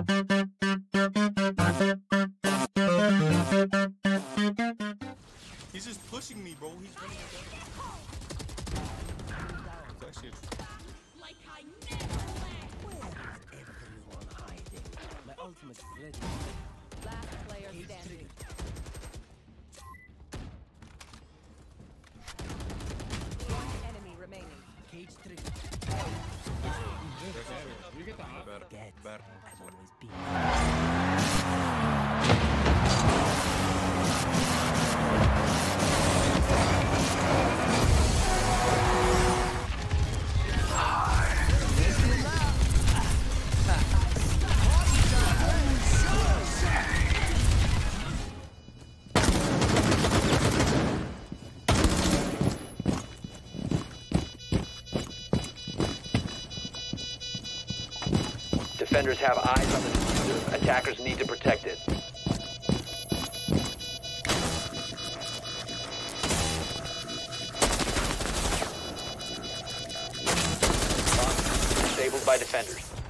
He's just pushing me, bro. He's running that shit. Like I never left. Where is everyone hiding? My ultimate's ready. Last player standing. One enemy remaining. Cage 3. You get the hot. Better. I've always been. Defenders have eyes on the diffuser. Attackers need to protect it. Disabled by defenders.